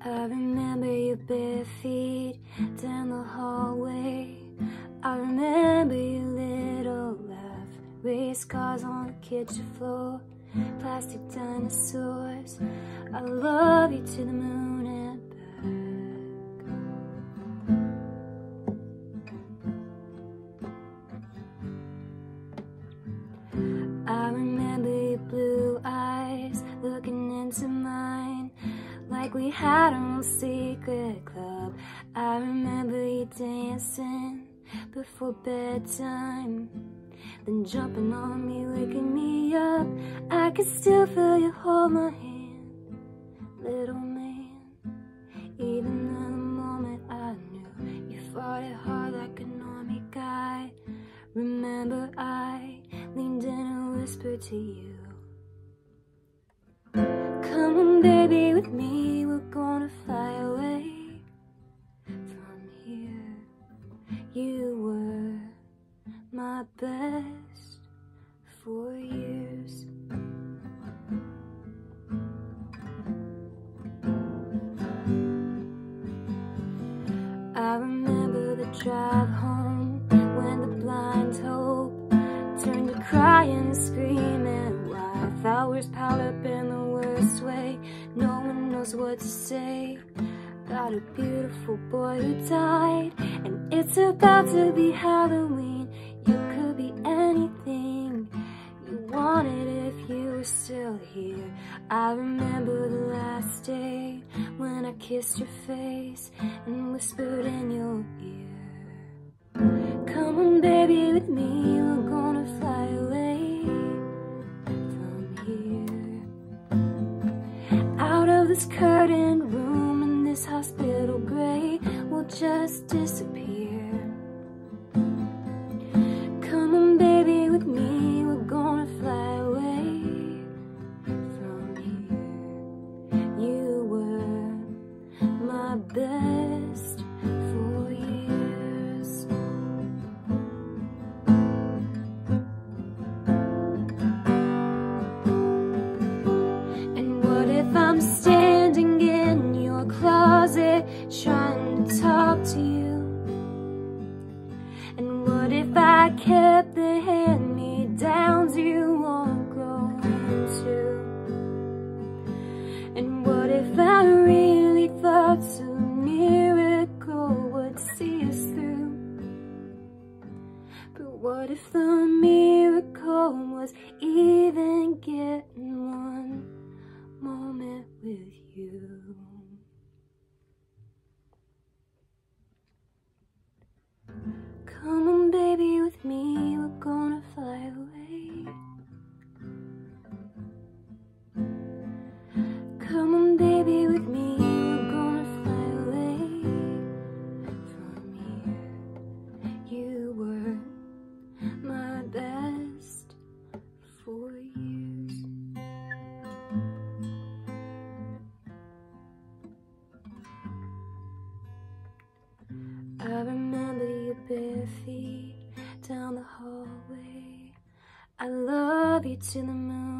I remember your bare feet down the hallway. I remember your little laugh. Race cars on the kitchen floor, plastic dinosaurs. I love you to the moon and back. I remember your blue eyes looking into mine, like we had our own secret club. I remember you dancing before bedtime, then jumping on me, waking me up. I could still feel you hold my hand, little man. Even in the moment I knew you fought it hard like an army guy. Remember I leaned in and whispered to you, come on baby with me, we're gonna fly away from here. You were my best for years. I remember the drive home when the blind hope turned to crying and screaming, while flowers piled up in the worst way. No one knows what to say about a beautiful boy who died, and it's about to be Halloween. You could be anything you wanted if you were still here. I remember the last day when I kissed your face and whispered in your ear, come on baby with me, we're gonna fly away from here. Out of this curtained room in this hospital gray, we'll just disappear. Come on baby with me, we're gonna fly away from here. You were my best for years. And what if I'm standing in your closet trying to talk to you? And what if I kept the hand-me-downs you won't grow into? And what if I really thought a miracle would see us through? But what if the miracle was even getting one moment with you? Come on baby with me, we're gonna fly away. Come on baby with me, we're gonna fly away from here. You were my best for years. I remember your bare feet down the hallway. I love you to the moon